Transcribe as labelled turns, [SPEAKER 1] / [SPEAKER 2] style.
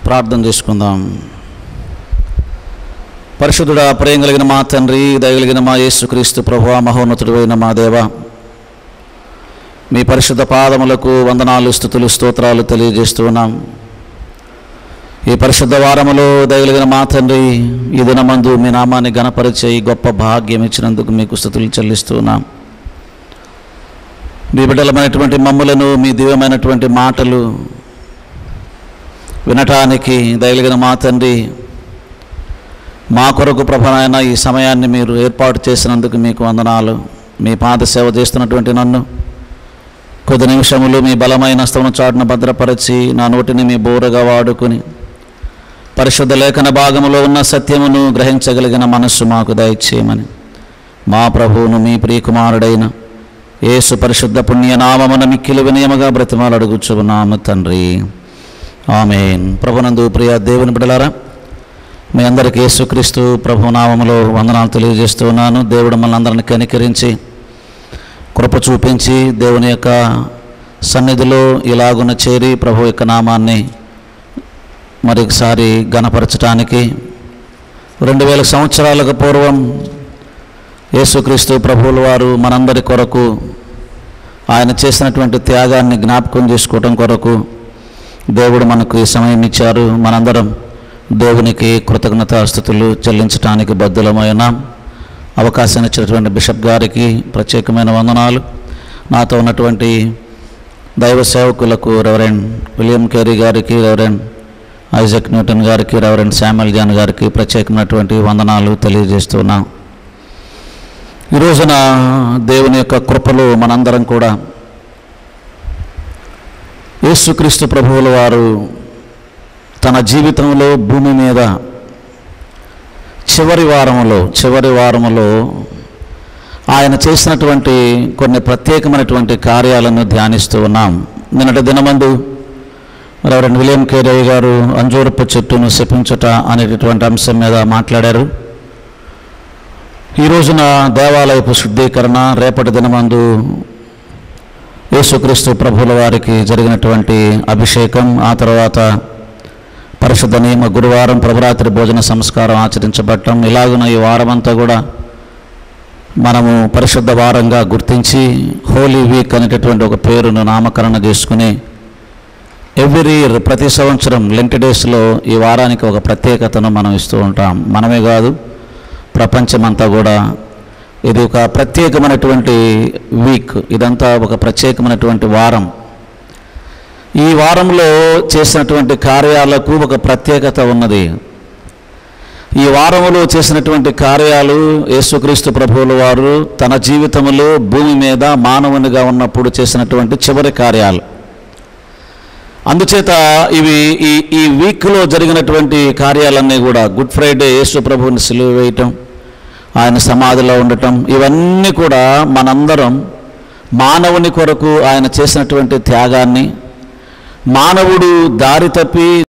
[SPEAKER 1] ప్రార్థన చేసుకుందాం. పరిశుద్ధుడా, ప్రేమ కలిగిన మా తండ్రి, దయగలిగిన మా యేసుక్రీస్తు ప్రభువా, మహోన్నతుడైన మా దేవా, మీ పరిశుద్ధ పాదములకు వందనాలు, స్తుతులు, స్తోత్రాలు తెలియజేస్తున్నాం. ఈ పరిశుద్ధ వారములో దయగలిగిన మా తండ్రి, ఈ దినమందు మీ నామాన్ని ఘనపరిచే ఈ గొప్ప భాగ్యం ఇచ్చినందుకు మీకు స్తుతులు చెల్లిస్తున్నాం. మీ బిడ్డలమైనటువంటి మమ్ములను మీ దివ్యమైనటువంటి మాటలు వినటానికి దయగలిగిన మా తండ్రి, మా కొరకు ప్రభువైన ఈ సమయాన్ని మీరు ఏర్పాటు చేసినందుకు మీకు వందనాలు. మీ పాద సేవ చేస్తున్నటువంటి నన్ను కొద్ది నిమిషములు మీ బలమైన హస్తమును చాటున భద్రపరిచి నా నోటిని మీ బోరగా వాడుకుని పరిశుద్ధ లేఖన భాగములో ఉన్న సత్యమును గ్రహించగలిగిన మనస్సు మాకు దయచేయమని మా ప్రభువును మీ ప్రియకుమారుడైన యేసు పరిశుద్ధ పుణ్యనామమున మిక్కిలి వినయముగా బ్రతిమాలు అడుగుచున్నాము తండ్రి, ఆమేన్. ప్రభునందు ప్రియ దేవుని బిడ్డలారా, మీ అందరికీ యేసుక్రీస్తు ప్రభునామములో వందనాలు తెలియజేస్తున్నాను. దేవుడు మనల్ని అందరిని కనికరించి కృప చూపించి దేవుని యొక్క సన్నిధిలో ఇలాగున చేరి ప్రభు యొక్క నామాన్ని మరొకసారి ఘనపరచడానికి 2000 సంవత్సరాలకు పూర్వం యేసుక్రీస్తు ప్రభువుల వారు మనందరి కొరకు ఆయన చేసినటువంటి త్యాగాన్ని జ్ఞాపకం చేసుకోవటం కొరకు దేవుడు మనకు ఈ సమయం ఇచ్చారు. మనందరం దేవునికి కృతజ్ఞతాస్తుతులు చెల్లించడానికి బద్దులమైన అవకాశం ఇచ్చినటువంటి బిషప్ గారికి ప్రత్యేకమైన వందనాలు. నాతో ఉన్నటువంటి దైవ సేవకులకు రెవరెండ్ విలియం కేరీ గారికి, రెవరెండ్ ఐజక్ న్యూటన్ గారికి, రెవరెండ్ శామ్యుల్ జాన్ గారికి ప్రత్యేకమైనటువంటి వందనాలు తెలియజేస్తున్నాం. ఈ రోజున దేవుని యొక్క కృపలో మనందరం కూడా యేసుక్రీస్తు ప్రభువుల వారు తన జీవితంలో భూమి మీద చివరి వారములో ఆయన చేసినటువంటి కొన్ని ప్రత్యేకమైనటువంటి కార్యాలను ధ్యానిస్తూ ఉన్నాం. నిన్నటి దినమందు రెవరెండ్ విలియం కేరీ గారు అంజూరపు చెట్టును శపించుట అనేటటువంటి అంశం మీద మాట్లాడారు. ఈ రోజున దేవాలయపు శుద్ధీకరణ, రేపటి దినమందు యేసుక్రీస్తు ప్రభువుల వారికి జరిగినటువంటి అభిషేకం, ఆ తర్వాత పరిశుద్ధ నియమ గురువారం ప్రభురాత్రి భోజన సంస్కారం ఆచరించబడటం, ఇలాగున ఈ వారమంతా కూడా మనము పరిశుద్ధ వారంగా గుర్తించి హోలీ వీక్ అనేటటువంటి ఒక పేరును నామకరణ చేసుకుని ఎవ్రీ ఇయర్ ప్రతి సంవత్సరం లెంట్ డేస్లో ఈ వారానికి ఒక ప్రత్యేకతను మనం ఇస్తూ ఉంటాం. మనమే కాదు, ప్రపంచమంతా కూడా ఇది ఒక ప్రత్యేకమైనటువంటి వీక్, ఇదంతా ఒక ప్రత్యేకమైనటువంటి వారం. ఈ వారంలో చేసినటువంటి కార్యాలకు ఒక ప్రత్యేకత ఉన్నది. ఈ వారములో చేసినటువంటి కార్యాలు యేసుక్రీస్తు ప్రభువుల వారు తన జీవితంలో భూమి మీద మానవునిగా ఉన్నప్పుడు చేసినటువంటి చివరి కార్యాలు. అందుచేత ఇవి ఈ వీక్లో జరిగినటువంటి కార్యాలన్నీ కూడా గుడ్ ఫ్రైడే యేసు ప్రభువుని సిలువ వేయటం, ఆయన సమాధిలో ఉండటం, ఇవన్నీ కూడా మనందరం మానవుని కొరకు ఆయన చేసినటువంటి త్యాగాన్ని, మానవుడు దారి తప్పి